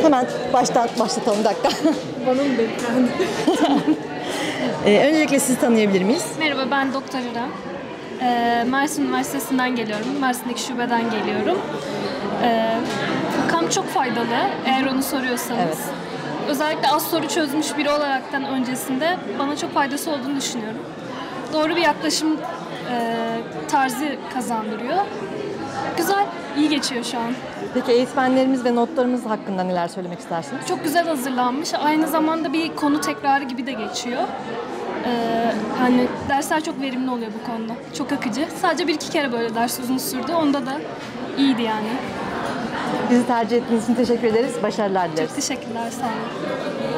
Hemen başlatalım, bir dakika. Bana mı denk geldi? Öncelikle sizi tanıyabilir miyiz? Merhaba, ben Doktor İrem. Mersin Üniversitesi'nden geliyorum. Mersin'deki şubeden geliyorum. Kamp çok faydalı, eğer onu soruyorsanız. Evet. Özellikle az soru çözmüş biri olaraktan öncesinde bana çok faydası olduğunu düşünüyorum. Doğru bir yaklaşım tarzı kazandırıyor. Güzel, iyi geçiyor şu an. Peki eğitmenlerimiz ve notlarımız hakkında neler söylemek istersiniz? Çok güzel hazırlanmış. Aynı zamanda bir konu tekrarı gibi de geçiyor. Hani dersler çok verimli oluyor bu konuda. Çok akıcı. Sadece bir iki kere böyle ders uzun sürdü. Onda da iyiydi yani. Bizi tercih ettiğiniz için teşekkür ederiz. Başarılar dileriz. Çok teşekkürler, sağ olun.